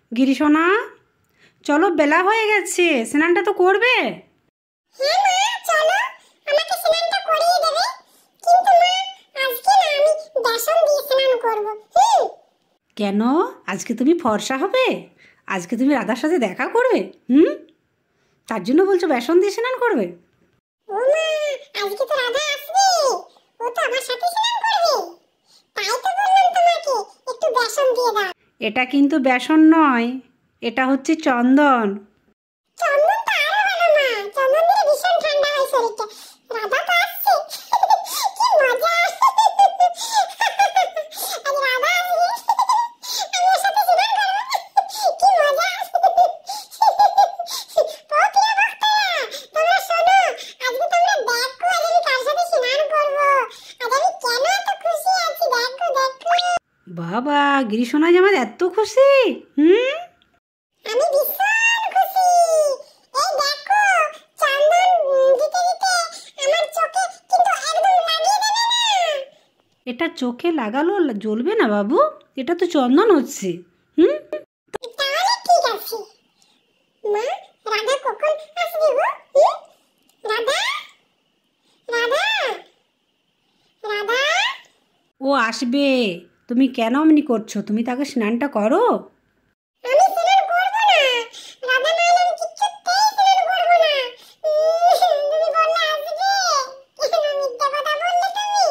গিরিশোনা, চলো, বেলা হয়ে গেছে, স্নানটা তো করবে। হ্যাঁ মা, চলো, আমাকে স্নানটা করিয়ে দেবে। কিন্তু মা, আজকে না আমি বেসন দিয়ে স্নান করব। কেন? আজকে তুমি ফর্সা হবে? আজকে তুমি রাধার সাথে দেখা করবে? তার জন্য বলছো বেসন দিয়ে স্নান করবে? ও মা, আজকে তো রাধা আসবে, ও তো আমার সাথে স্নান করবে, তাই তো বললাম তোমাকে একটু বেসন দিয়ে দাও। এটা কিন্তু বেসন নয়, এটা হচ্ছে চন্দন। চন্দন তো আরো ভালো মা, চন্দন দিলে ভীষণ ঠান্ডা হয় শরীরটা। রাধা তো আসছে, কি মজা। আজ রাধা আসবে, আমি ওর সাথে স্নান করবো, কি মজা। ও প্রিয় ভক্তরা, তোমরা শোনো, আজকে তোমরা দেখো আজ আমি কার সাথে স্নান করবো। আজ আমি কেন এত খুশি আছি, দেখো দেখো। বাবা, গিরিশোনা যে আমার এত খুশি! আমি ভীষণ খুশি। এই দেখো, চন্দন দিতে দিতে আমার চোখে কিন্তু একদম লাগিয়ে দেবে না। এটা চোখে লাগালো জ্বলবে না বাবু, এটা তো চন্দন হচ্ছে। তাহলে ঠিক আছে। মা, রাধা কখন আসবে গো? রাধা, রাধা, রাধা। ও আসবে। তুমি কেন এমনি করছো? তুমি তাকে স্নানটা করো। আমি স্নান করব না, রাধা না এলে আমি কিছুতেই স্নান করব না। তুমি বললে আসবে, কেন মিথ্যা কথা বললে তুমি?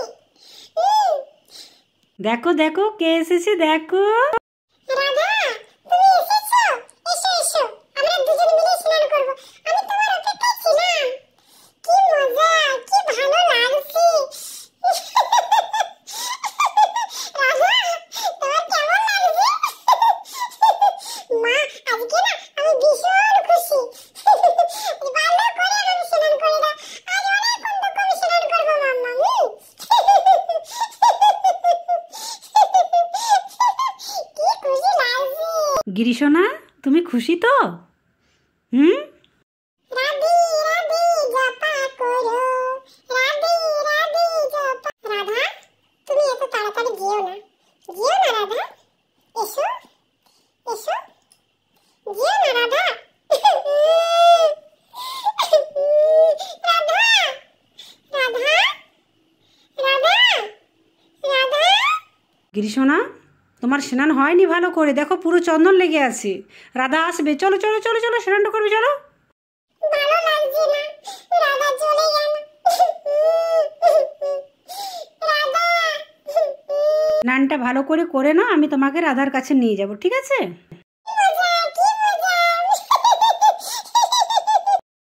দেখো দেখো, কে এসেছে দেখো। রাধা, তুমি এসেছো? এসো এসো, আমরা দুজন মিলে স্নান করব। আমি তোমার অপেক্ষায় ছিলাম। কি মজা, কি ভালো লাগছে। রাধা, তোমার কেমন লাগছে? মা, আজকে না আমি ভীষণ খুশি। ভালো করে আমি স্নান করে দাও, আজ অনেকক্ষণ তো আমি স্নান করবো মাম্মা। কি খুশি লাগছে। গিরিশোনা, তুমি খুশি তো? রাধে রাধে জপা করো, রাধে রাধে জপা। রাধা, তুমি এত তাড়াতাড়ি যেও না, যেও না রাধা। এসো এসো, যেও না রাধা। রাধা, রাধা, রাধা, রাধা। গিরিশোনা, তোমার স্নান হয়নি ভালো করে, দেখো পুরো চন্দন লেগে আছে। রাধা আসবে, চলো চলো চলো চলো, স্নানটা করবে, চলো। ভালো লাগছে না, রাধা চলে গেল। রাধা। স্নানটা ভালো করে করে নাও, আমি তোমাকে রাধার কাছে নিয়ে যাব, ঠিক আছে?